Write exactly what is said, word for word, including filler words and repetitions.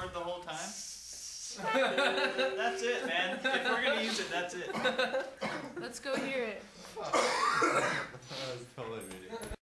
reverb the whole time? That's it, man. If we're gonna use it, that's it. Let's go hear it.